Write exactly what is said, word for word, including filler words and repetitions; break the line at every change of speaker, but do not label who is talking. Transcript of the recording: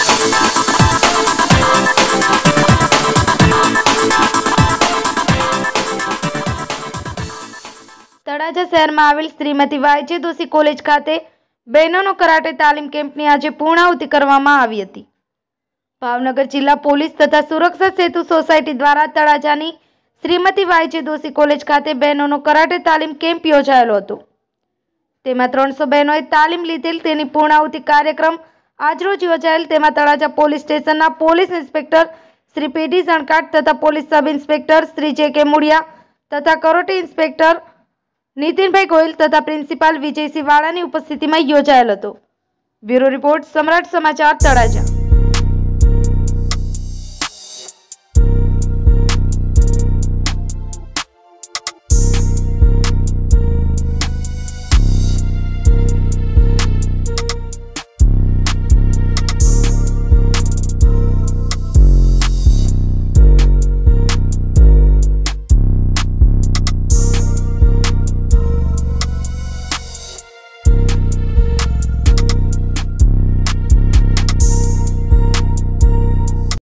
તળાજા શહેરમાં આવેલ Shrimati Y J Doshi college ખાતે બહેનોનો કરાટે તાલીમ કેમ્પની આજે પૂર્ણાહુતિ કરવામાં આવી હતી। ભાવનગર જિલ્લા પોલીસ તથા સુરક્ષા સેતુ સોસાયટી દ્વારા તળાજાની શ્રીમતી વાયજે દોશી કોલેજ ખાતે બહેનોનો કરાટે તાલીમ કેમ્પ યોજાયેલો હતો। તેમાં ત્રણસો બહેનોએ તાલીમ લીધેલ તેની પૂર્ણાહુતિ કાર્યક્રમ આજરોજ યોજાયેલ। તેમાં તળાજા પોલીસ સ્ટેશનના police inspector Shri P D Zankat તથા પોલીસ સબ ઇન્સ્પેક્ટર શ્રી જે કે મુડિયા તથા કરોટી ઇન્સ્પેક્ટર નીતિનભાઈ ગોયલ તથા પ્રિન્સિપાલ વિજયસિંહ વાળાની ઉપસ્થિતિમાં યોજાયેલ હતો। બ્યુરો રિપોર્ટ, સમ્રાટ સમાચાર, તળાજા।